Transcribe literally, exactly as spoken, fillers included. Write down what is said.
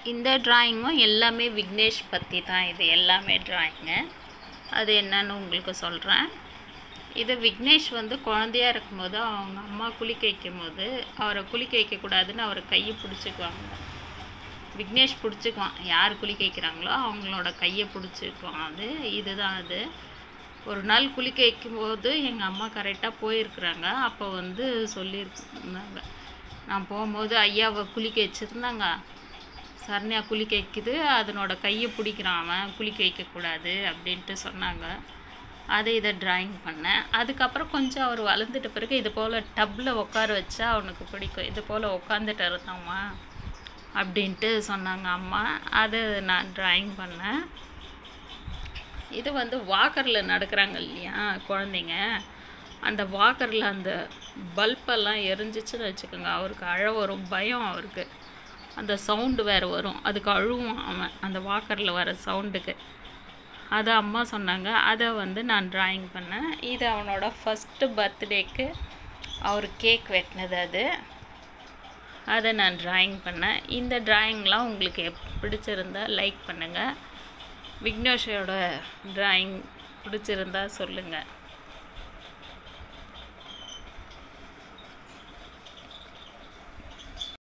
இந்த டிராயிங்கும் எல்லாமே விக்னேஷ் பற்றி தான். இது எல்லாமே டிராயிங்கு. அது என்னன்னு உங்களுக்கு சொல்கிறேன். இது விக்னேஷ் வந்து குழந்தையாக இருக்கும்போது அவங்க அம்மா குளிக்க வைக்கும் போது அவரை குளிக்க வைக்கக்கூடாதுன்னு அவரை கையை பிடிச்சிக்குவாங்க. விக்னேஷ் பிடிச்சிக்குவான், யார் குளிக்க வைக்கிறாங்களோ அவங்களோட கையை பிடிச்சிக்குவான். அது இதுதான் அது. ஒரு நாள் குளிக்க வைக்கும்போது எங்கள் அம்மா கரெக்டாக போயிருக்கிறாங்க. அப்போ வந்து சொல்லியிருந்தாங்க, நான் போகும்போது ஐயாவை குளிக்க வச்சுருந்தாங்க. சரண்யா குளிக்க வைக்குது, அதனோட கையை பிடிக்கிறான், அவன் குளிக்க வைக்கக்கூடாது அப்படின்ட்டு சொன்னாங்க. அதை இதை ட்ராயிங் பண்ணேன். அதுக்கப்புறம் கொஞ்சம் அவர் வளர்ந்துட்ட பிறகு இது போல் டப்பில் உட்கார வச்சா அவனுக்கு பிடிக்கும், இது போல் உட்காந்துட்டு இருந்தாம்மா அப்படின்ட்டு சொன்னாங்க அம்மா. அதை நான் ட்ராயிங் பண்ணேன். இது வந்து வாக்கரில் நடக்கிறாங்க இல்லையா குழந்தைங்க, அந்த வாக்கரில் அந்த பல்பெல்லாம் எரிஞ்சிச்சுன்னு வச்சுக்கோங்க, அவருக்கு அழ வரும், பயம் அவருக்கு. அந்த சவுண்டு வேறு வரும், அதுக்கு அழுவான் அவன் அந்த வாக்கரில் வர சவுண்டுக்கு. அதை அம்மா சொன்னாங்க. அதை வந்து நான் ட்ராயிங் பண்ணேன். இது அவனோட ஃபஸ்ட்டு பர்த்டேக்கு அவர் கேக் வெட்டினது. அது அதை நான் ட்ராயிங் பண்ணேன். இந்த ட்ராயிங்லாம் உங்களுக்கு எப் பிடிச்சிருந்தா லைக் பண்ணுங்கள். விக்னேஷோட ட்ராயிங் பிடிச்சிருந்தா சொல்லுங்கள்.